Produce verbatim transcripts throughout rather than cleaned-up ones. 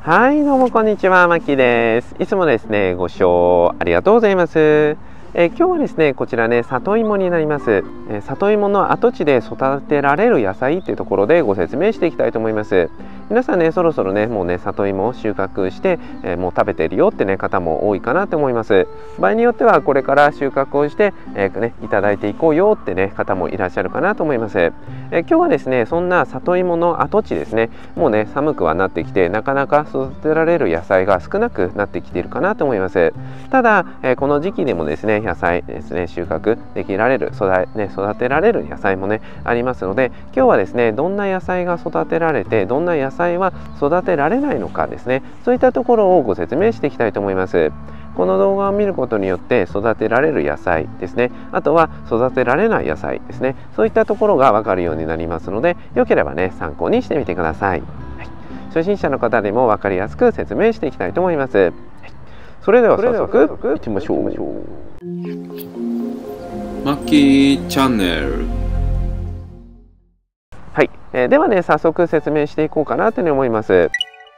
はい、どうもこんにちは、まきです。いつもですね、ご視聴ありがとうございます。えー、今日はですね、こちらね、里芋になります。えー、里芋の跡地で育てられる野菜っていうところでご説明していきたいと思います。皆さんね、そろそろね、もうね、里芋を収穫して、えー、もう食べてるよってね、方も多いかなと思います。場合によっては、これから収穫をして、えー、ね、いただいていこうよってね、方もいらっしゃるかなと思います。えー、今日はですね、そんな里芋の跡地ですね、もうね、寒くはなってきて、なかなか育てられる野菜が少なくなってきているかなと思います。ただ、えー、この時期でもですね、野菜ですね、収穫できられる、育て、ね、育てられる野菜もね、ありますので、今日はですね、どんな野菜が育てられて、どんな野菜は育てられないのかですね、そういったところをご説明していきたいと思います。この動画を見ることによって育てられる野菜ですね、あとは育てられない野菜ですね、そういったところが分かるようになりますので、よければね、参考にしてみてください。はい、初心者の方でも分かりやすく説明していきたいと思います。はい、それでは早速いってみましょう。 マッキーチャンネル。 はい、えー、ではね、早速説明していこうかなというふうに思います。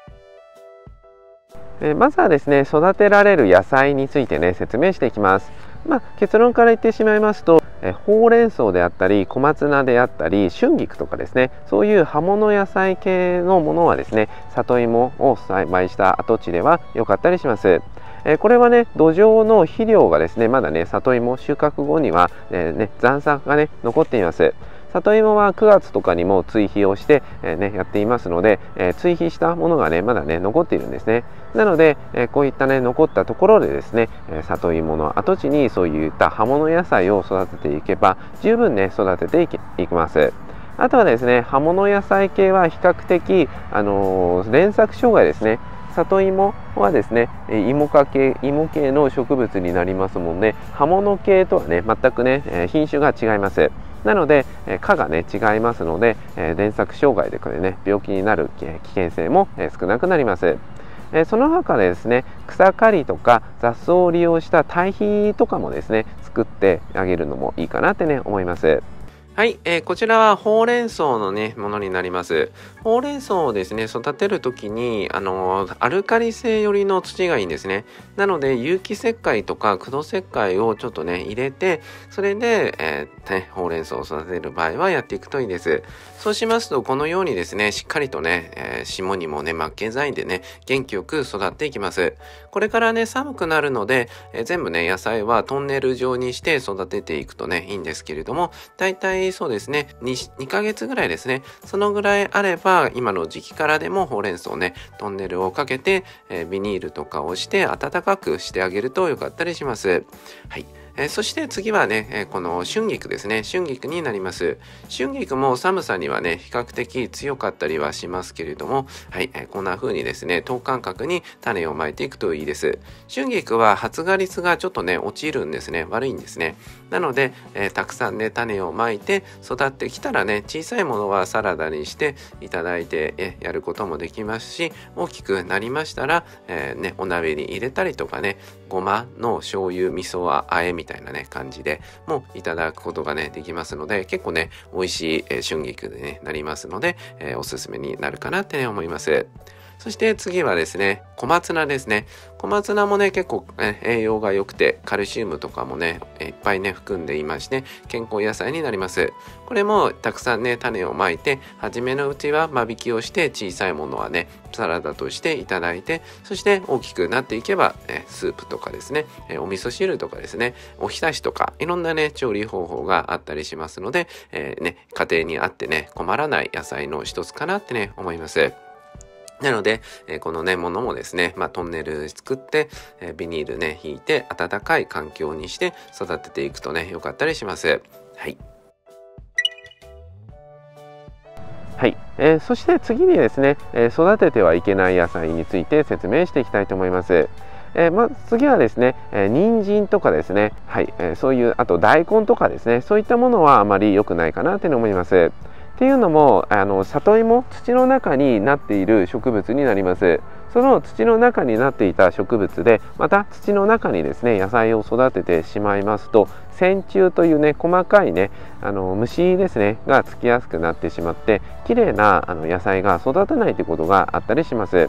えー、まずはですね、育てられる野菜についてね、説明していきます。まあ、結論から言ってしまいますと、えー、ほうれん草であったり小松菜であったり春菊とかですね、そういう葉物野菜系のものはですね、里芋を栽培した跡地では良かったりします。えー、これはね、土壌の肥料がですね、まだね、里芋収穫後には、えーね、残渣がね、残っています。里芋はくがつとかにも追肥をして、えーね、やっていますので、えー、追肥したものがねまだね残っているんですね。なので、えー、こういったね残ったところでですね、えー、里芋の跡地にそういった葉物野菜を育てていけば十分ね育てていき、いきます。あとはですね、葉物野菜系は比較的、あのー、連作障害ですね。里芋はですね、芋科系、芋系の植物になりますもんで、葉物系とはね全くね品種が違います。なので科がね違いますので、連作障害でこれね病気になる危険性も少なくなります。その他でですね、草刈りとか雑草を利用した堆肥とかもですね作ってあげるのもいいかなってね思います。はい、えー、こちらはほうれん草のねものになります。ほうれん草をですね育てる時にあのー、アルカリ性寄りの土がいいんですね。なので有機石灰とか苦土石灰をちょっとね入れて、それで、えーね、ほうれん草を育てる場合はやっていくといいです。そうしますとこのようにですねしっかりとね、えー、霜にもね負けないでね元気よく育っていきます。これからね寒くなるので、えー、全部ね野菜はトンネル状にして育てていくとねいいんですけれども、だいたいそうですね 2, にかげつぐらいですね、そのぐらいあれば今の時期からでもほうれん草をねトンネルをかけて、えー、ビニールとかをして暖かくしてあげるとよかったりします。はい、えー、そして次はね、えー、この春菊ですね。春菊になります。春菊も寒さにはね比較的強かったりはしますけれども、はい、えー、こんな風にですね等間隔に種をまいていくといいです。春菊は発芽率がちょっとね落ちるんですね。悪いんですね。なので、えー、たくさんね種をまいて育ってきたらね小さいものはサラダにしていただいて、えー、やることもできますし、大きくなりましたら、えーね、お鍋に入れたりとかね、ごまの醤油味噌はあえみたいなね感じでもいただくことがねできますので、結構ね美味しい、えー、春菊でねなりますので、えー、おすすめになるかなってね思います。そして次はですね、小松菜ですね。小松菜もね、結構、ね、栄養が良くて、カルシウムとかもね、いっぱいね、含んでいまして、健康野菜になります。これもたくさんね、種をまいて、初めのうちは間引きをして、小さいものはね、サラダとしていただいて、そして大きくなっていけば、ね、スープとかですね、お味噌汁とかですね、おひたしとか、いろんなね、調理方法があったりしますので、えー、ね、家庭にあってね、困らない野菜の一つかなってね、思います。なので、えー、このね、ものもですね、まあ、トンネル作って、えー、ビニールね、引いて、暖かい環境にして育てていくとね、よかったりします。はい。はい、えー、そして次にですね、えー、育ててはいけない野菜について説明していきたいと思います。えー、まあ、次はですね、えー、人参とかですね、はい、えー、そういうあと大根とかですね、そういったものはあまり良くないかなというふうに思います。っていうのもあの里芋、土の中になっている植物になります。その土の中になっていた植物でまた土の中にですね野菜を育ててしまいますと、線虫というね細かいねあの虫ですねがつきやすくなってしまって、綺麗なあの野菜が育たないということがあったりします。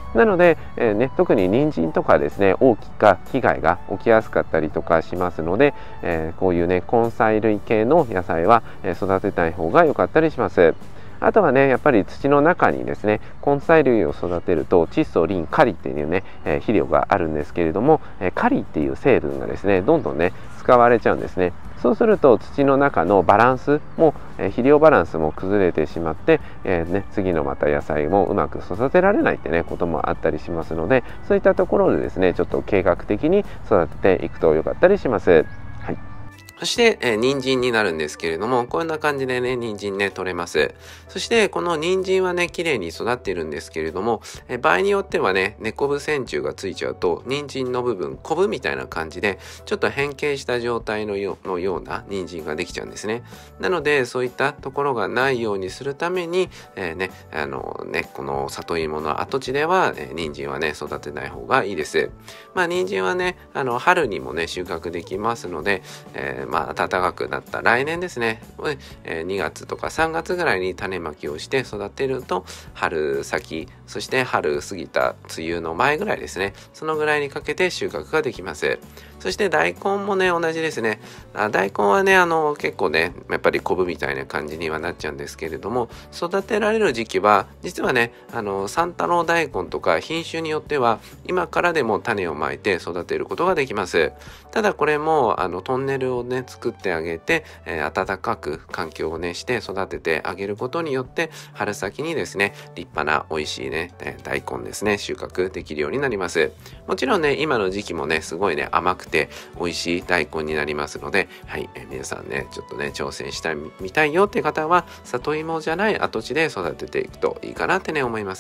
なので、えーね、特に人参とかですね、大きな被害が起きやすかったりとかしますので、えー、こういうね根菜類系の野菜は育てない方が良かったりします。あとはね、やっぱり土の中にですね、根菜類を育てると窒素、リン、カリっていうね、えー、肥料があるんですけれども、えー、カリっていう成分がですね、どんどんね使われちゃうんですね。そうすると土の中のバランスも、えー、肥料バランスも崩れてしまって、えーね、次のまた野菜もうまく育てられないってねこともあったりしますので、そういったところでですね、ちょっと計画的に育てていくと良かったりします。はい。そして、えー、人参になるんですけれども、こんな感じでね、人参ね、取れます。そして、この人参はね、綺麗に育っているんですけれども、えー、場合によってはね、根こぶ線虫がついちゃうと、人参の部分、コブみたいな感じで、ちょっと変形した状態のよのような人参ができちゃうんですね。なので、そういったところがないようにするために、えー、ね、あのね、この里芋の跡地では、えー、人参はね、育てない方がいいです。まあ、人参はね、あの、春にもね、収穫できますので、えーまあ、暖かくなった来年ですね、えー、にがつとかさんがつぐらいに種まきをして育てると、春先、そして春過ぎた梅雨の前ぐらいですね、そのぐらいにかけて収穫ができます。そして大根もね、同じですね。あ大根はね、あの結構ね、やっぱりコブみたいな感じにはなっちゃうんですけれども、育てられる時期は実はね、あの三太郎大根とか品種によっては今からでも種をまいて育てることができます。ただこれもあのトンネルをね作ってあげて、えー、暖かく環境をねして育ててあげることによって、春先にですね、立派な美味しいね大根ですね、収穫できるようになります。もちろんね、今の時期もね、すごいね甘くて美味しい大根になりますので、はい、えー、皆さんね、ちょっとね挑戦したいみたいよっていう方は、里芋じゃない跡地で育てていくといいかなってね思います。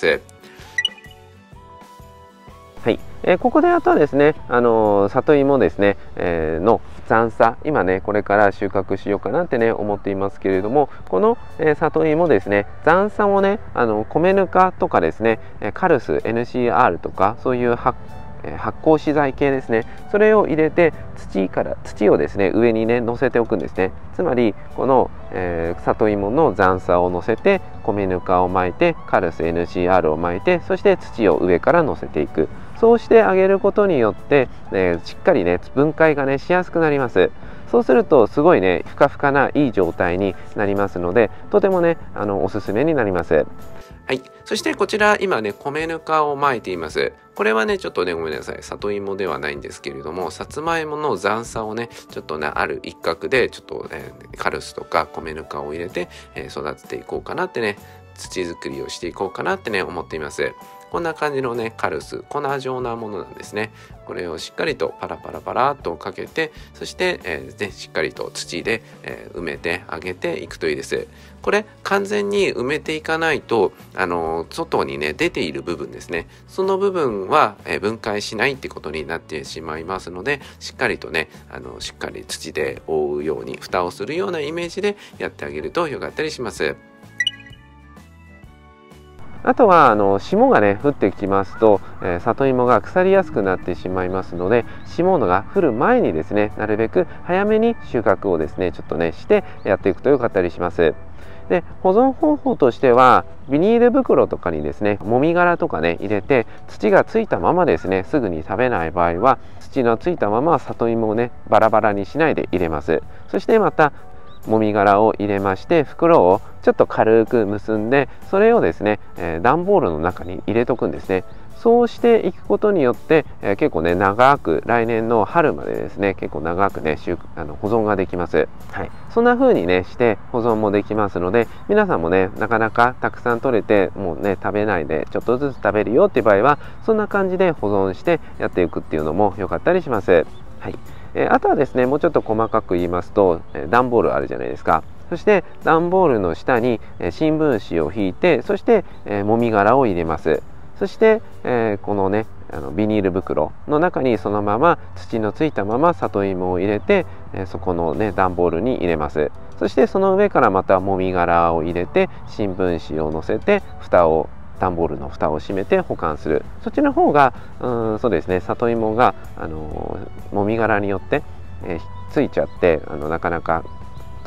はい、えー、ここであとはですね、あのー、里芋ですね、えー、の残差、今ねこれから収穫しようかなってね思っていますけれども、この、えー、里芋ですね、残差をね、あの米ぬかとかですね、カルス エヌシーアール とかそういう発発酵資材系ですね、それを入れて土から土をですね上にね乗せておくんですね。つまりこの、えー、里芋の残差を乗せて、米ぬかを巻いて、カルス エヌシーアール を巻いて、そして土を上から乗せていく。そうしてあげることによって、えー、しっかりね分解がねしやすくなります。そうするとすごいねふかふかないい状態になりますので、とてもねあのおすすめになります。はい、そしてこちら今ね米ぬかを巻いています。これはねちょっとねごめんなさい、里芋ではないんですけれども、さつまいもの残差をねちょっとねある一角でちょっと、ね、カルスとか米ぬかを入れて、えー、育てていこうかなってね、土作りをしていこうかなってね思っています。こんな感じのねカルス、粉状なものなんですね。これをしっかりとパラパラパラっとかけて、そして、えーね、しっかりと土で、えー、埋めてあげていくといいです。これ完全に埋めていかないと、あのー、外にね出ている部分ですね、その部分は、えー、分解しないってことになってしまいますので、しっかりとねあのしっかり土で覆うように蓋をするようなイメージでやってあげるとよかったりします。あとはあの霜がね降ってきますと、えー、里芋が腐りやすくなってしまいますので、霜が降る前にですね、なるべく早めに収穫をですねちょっとねしてやっていくとよかったりします。で保存方法としては、ビニール袋とかにですねもみ殻とかね入れて、土がついたままですねすぐに食べない場合は、土のついたまま里芋をねバラバラにしないで入れます。そしてまたもみ殻を入れまして、袋をちょっと軽く結んで、それをですね、えー、段ボールの中に入れとくんですね。そうしていくことによって、えー、結構ね長く、来年の春までですね結構長くねあの保存ができます。はい、そんな風にねして保存もできますので、皆さんもねなかなかたくさん取れてもうね食べないでちょっとずつ食べるよっていう場合は、そんな感じで保存してやっていくっていうのも良かったりします。はい、えー、あとはですねもうちょっと細かく言いますと、えー、段ボールあるじゃないですか。そして段ボールの下に、えー、新聞紙を引いて、そして、えー、もみ殻を入れます。そして、えー、このねあのビニール袋の中にそのまま土のついたまま里芋を入れて、えー、そこのね段ボールに入れます。そしてその上からまたもみ殻を入れて、新聞紙を乗せて、蓋を段ボールの蓋を閉めて保管する。そっちの方がうんそうですね、里芋があのもみ殻によって、えー、ついちゃってあのなかなか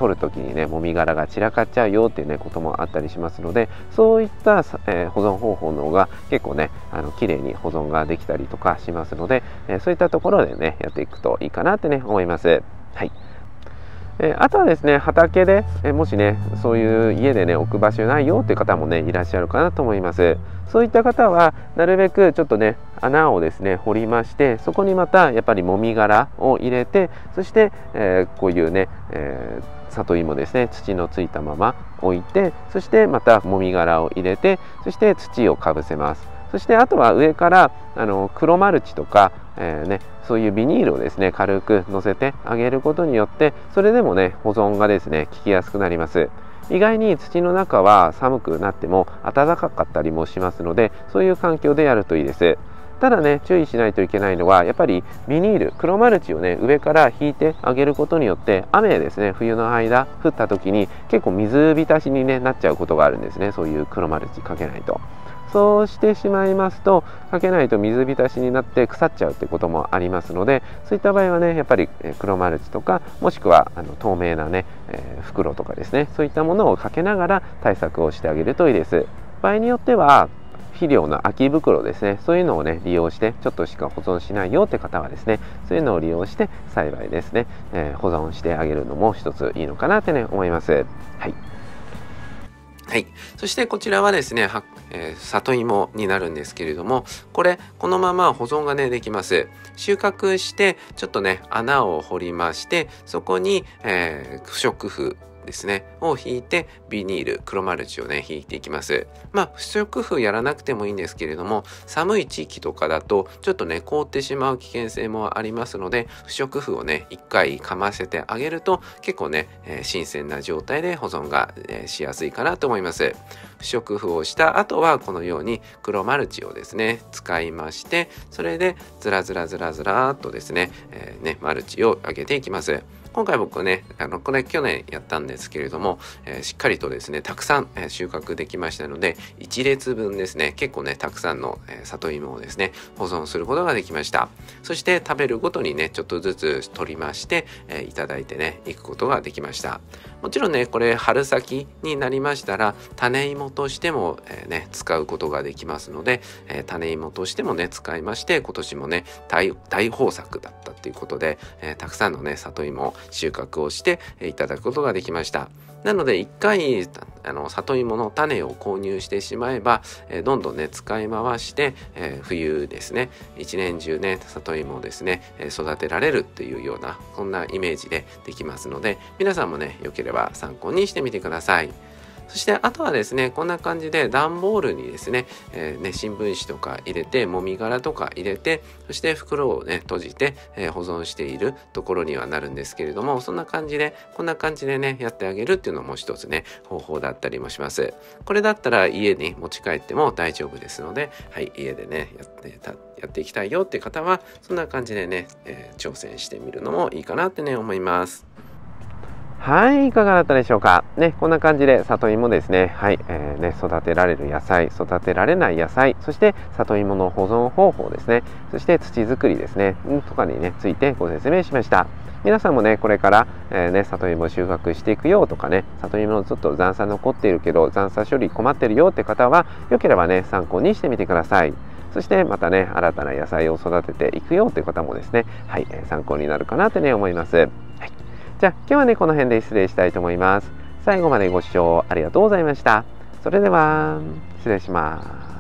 取る時にねもみ殻が散らかっちゃうよっていうねこともあったりしますので、そういった、えー、保存方法の方が結構ねあの綺麗に保存ができたりとかしますので、えー、そういったところでねやっていくといいかなってね思います。はい。えあとはですね、畑で、えもしねそういう家でね置く場所ないよっていう方もねいらっしゃるかなと思います。そういった方はなるべくちょっとね穴をですね掘りまして、そこにまたやっぱりもみ殻を入れて、そして、えー、こういうね、えー、里芋ですね、土のついたまま置いて、そしてまたもみ殻を入れて、そして土をかぶせます。そしてあとは上からあの黒マルチとか、えーね、そういうビニールをですね軽く乗せてあげることによって、それでもね保存がですね効きやすくなります。意外に土の中は寒くなっても暖かかったりもしますので、そういう環境でやるといいです。ただね注意しないといけないのは、やっぱりビニール黒マルチをね上から引いてあげることによって、雨ですね冬の間降った時に結構水浸しに、ね、なっちゃうことがあるんですね。そういう黒マルチかけないと。そうしてしまいますと、かけないと水浸しになって腐っちゃうってこともありますので、そういった場合はねやっぱり黒マルチとか、もしくはあの透明なね、えー、袋とかですね、そういったものをかけながら対策をしてあげるといいです。場合によっては肥料の空き袋ですね、そういうのをね利用して、ちょっとしか保存しないよって方はですね、そういうのを利用して栽培ですね、えー、保存してあげるのも一ついいのかなってね思います。はい。はい、そしてこちらはですね、はえー、里芋になるんですけれども、これこのまま保存がねできます。収穫してちょっとね穴を掘りまして、そこに、えー、不織布ですねを引いて、ビニール黒マルチをね引いていきます。まあ不織布やらなくてもいいんですけれども、寒い地域とかだとちょっとね凍ってしまう危険性もありますので、不織布をね一回かませてあげると結構ね、えー、新鮮な状態で保存が、えー、しやすいかなと思います。不織布をした後はこのように黒マルチをですね使いまして、それでずらずらずらずらっとですね、えー、ねマルチを上げていきます。今回僕ね、あのこれ去年やったんですけれども、えー、しっかりとですねたくさん、えー、収穫できましたので、いち列分ですね結構ねたくさんの、えー、里芋をですね保存することができました。そして食べるごとにねちょっとずつ取りまして、えー、いただいてねいくことができました。もちろんねこれ春先になりましたら種芋としても、えー、ね使うことができますので、えー、種芋としてもね使いまして、今年もね 大, 大豊作だったっていうことで、えー、たくさんのね里芋を収穫をしていただくことができました。なので一回あの里芋の種を購入してしまえば、えー、どんどんね使い回して、えー、冬ですね一年中ね里芋をですね育てられるっていうような、そんなイメージでできますので、皆さんもねよければ参考にしてみてください。そしてあとはですねこんな感じで段ボールにですね,、えー、ね新聞紙とか入れて、もみ殻とか入れて、そして袋をね閉じて、えー、保存しているところにはなるんですけれども、そんな感じでこんな感じでねやってあげるっていうのも一つね方法だったりもします。これだったら家に持ち帰っても大丈夫ですので、はい家でねやってたやっていきたいよっていう方はそんな感じでね、えー、挑戦してみるのもいいかなってね思います。 はい、いかがだったでしょうか。ね、こんな感じで里芋ですね、はい、えー、ね、育てられる野菜、育てられない野菜、そして里芋の保存方法ですね、そして土作りですね、とかにね、ついてご説明しました。皆さんもね、これから、えー、ね、里芋収穫していくよとかね、里芋のちょっと残差残っているけど、残差処理困ってるよって方は、よければね、参考にしてみてください。そしてまたね、新たな野菜を育てていくよって方もですね、はい、えー、参考になるかなとね、思います。はい、じゃあ今日はねこの辺で失礼したいと思います。最後までご視聴ありがとうございました。それでは失礼します。